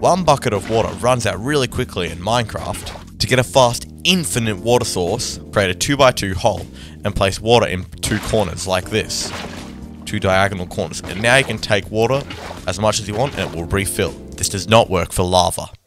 1 bucket of water runs out really quickly in Minecraft, to get a fast infinite water source, create a 2x2 hole and place water in 2 corners like this. 2 diagonal corners, and now you can take water as much as you want and it will refill. This does not work for lava.